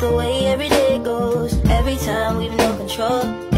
the way every day goes. Every time we've no control.